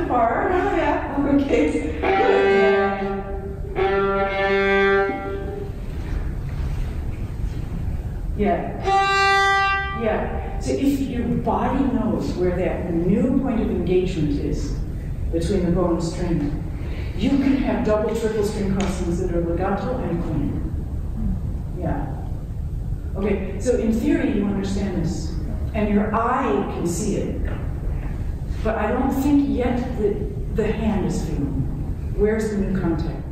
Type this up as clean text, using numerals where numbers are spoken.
far. Oh, yeah. Okay. Yeah. Yeah. So if your body knows where that new point of engagement is between the bow and string, you can have double, triple string crossings that are legato and clean. Yeah. Okay, so in theory you understand this, and your eye can see it. But I don't think yet that the hand is feeling. Where's the new contact?